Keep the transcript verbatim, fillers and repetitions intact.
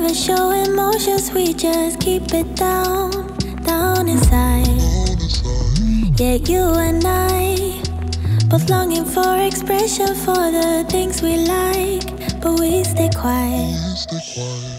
never show emotions, we just keep it down, down inside. Yeah, you and I, both longing for expression for the things we like, but we stay quiet.